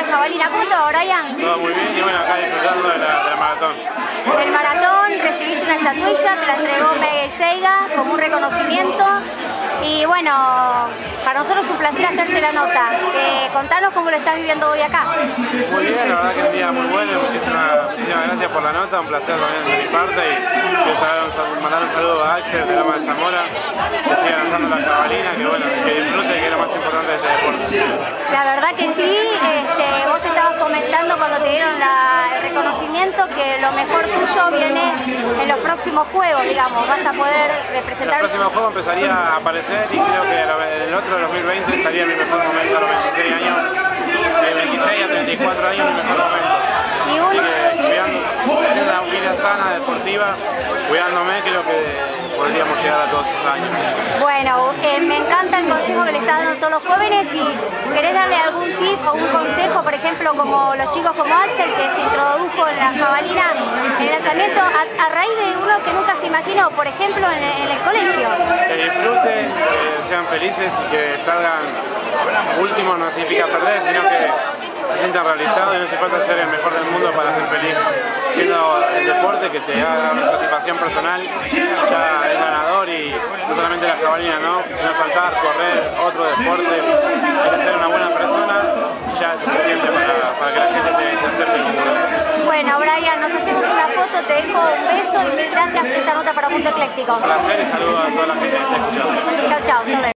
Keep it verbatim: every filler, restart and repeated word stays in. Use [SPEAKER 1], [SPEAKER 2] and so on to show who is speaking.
[SPEAKER 1] de jabalina. ¿Cómo todo, Brian?
[SPEAKER 2] Todo muy bien y bueno, acá disfrutando de la, de la maratón.
[SPEAKER 1] Del maratón recibiste una estatuilla, te la entregó Miguel Seiga como un reconocimiento. Y bueno, para nosotros es un placer hacerte la nota. Eh, contanos cómo lo estás viviendo hoy acá.
[SPEAKER 2] Muy bien, la verdad que es un día muy bueno. Muchísimas, muchísimas gracias por la nota, un placer también de mi parte. Y quiero saber, un, mandar un saludo a Axel de Loma de Zamora, que sigue lanzando la jabalina, que bueno, que disfrute, que es lo más importante de este deporte.
[SPEAKER 1] La verdad que sí, este, vos estabas comentando cuando te dieron la, el reconocimiento que lo mejor tuyo viene en los próximos juegos, digamos, vas a poder representar.
[SPEAKER 2] En el próximo juego empezaría a aparecer y creo que en el otro, dos mil veinte, estaría en mi mejor momento a los veintiséis años, de veintiséis a treinta y cuatro años mi mejor momento.
[SPEAKER 1] Y un...
[SPEAKER 2] Así que cuidando, haciendo una vida sana, deportiva, cuidándome, creo que podríamos llegar a todos esos años.
[SPEAKER 1] Bueno, eh, me encanta el consejo que le estás dando a todos los jóvenes y querés darle algún tip o un consejo, por ejemplo, como los chicos como Axel, que se introdujo en la jabalina, en el lanzamiento, a, a raíz de uno que nunca se imaginó, por ejemplo, en, en el colegio.
[SPEAKER 2] Que disfruten, que sean felices y que salgan últimos no significa perder, sino que se sientan realizados y no hace falta ser el mejor del mundo para ser feliz. Siendo el deporte que te da una satisfacción personal, ya es ganador y no solamente la jabalina, ¿no? Sino saltar, correr, otro deporte, el ser una buena persona, ya es suficiente para, para que la gente te, te acepte como uno.
[SPEAKER 1] Bueno, Brian, nos hacemos una foto, te dejo un beso y mil gracias por esta nota para Mundo Ecléctico.
[SPEAKER 2] Un placer y saludos a toda la gente que está escuchando.
[SPEAKER 1] Chao, chao.